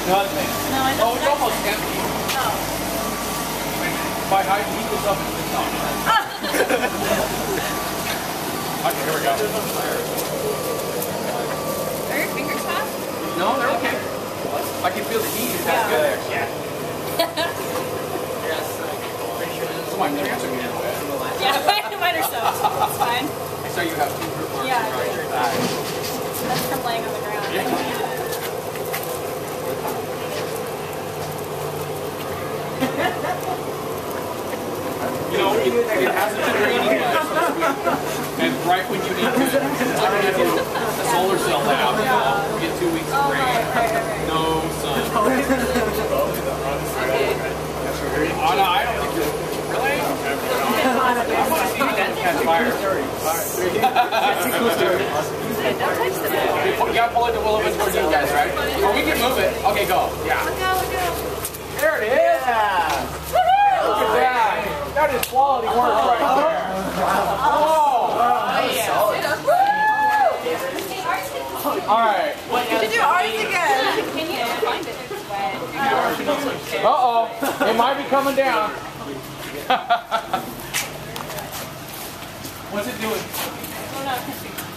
nothing. No, I Oh, it's almost empty. Oh. By height, heat this up and it's on. Okay, here we go. Are your fingers hot? No, they're okay. I can feel the heat. Is that good? Yeah. So my pants are getting wet. Yeah, mine are soaked. It's fine. So you have two marks Yeah, right I do. your thigh. That's from laying on the ground. You know, it hasn't been raining much this week. And right when you need to, the solar cell out, you get 2 weeks of rain. No sun. Oh, no, I don't think you're... Really? I want to see you catch fire. You gotta pull it to Willow towards you guys, right? Or we can move it. Okay, go. Yeah. Look out, look out. There it is. Yeah. Look at that. That is quality work right there. Whoa. All right. You should do ours again. Can you find it? It's wet. Uh-oh. It might be coming down. What's it doing? Oh, no.